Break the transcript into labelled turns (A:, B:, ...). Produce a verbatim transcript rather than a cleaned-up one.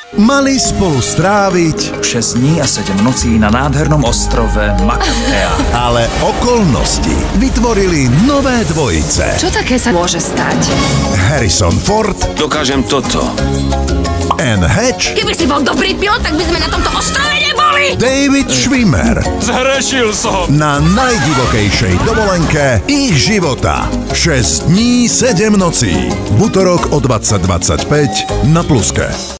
A: mali spolu stráviť
B: šesť dní a sedem nocí na nádhernom ostrove Makatea.
A: Ale okolnosti vytvorili nové dvojice.
C: Čo také sa môže stať?
A: Harrison Ford
D: Dokážem toto.
A: Anne Hatch,
C: Keby si bol dobrý pilot, tak by sme na tomto ostrove neboli!
A: David Schwimmer
D: Zhrešil som.
A: na najdivokejšej dovolenke ich života. šesť dní, sedem nocí. V utorok o dvadsať dvadsaťpäť na Pluske.